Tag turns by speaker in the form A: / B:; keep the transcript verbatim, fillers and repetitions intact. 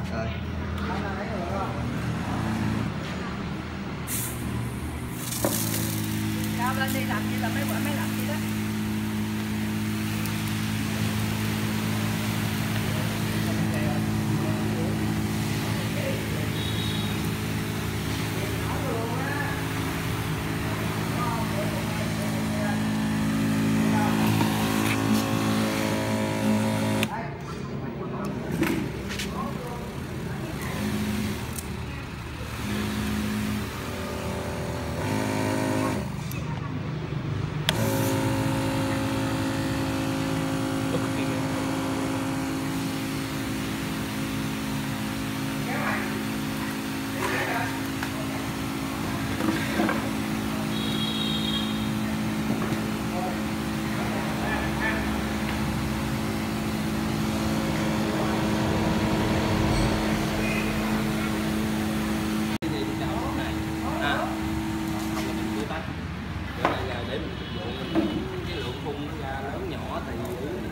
A: Rồi.
B: Cao lên đi làm gì là mấy quả mấy làm gì đó.
C: để mình phục vụ cái lượng phun nó ra lớn nhỏ thì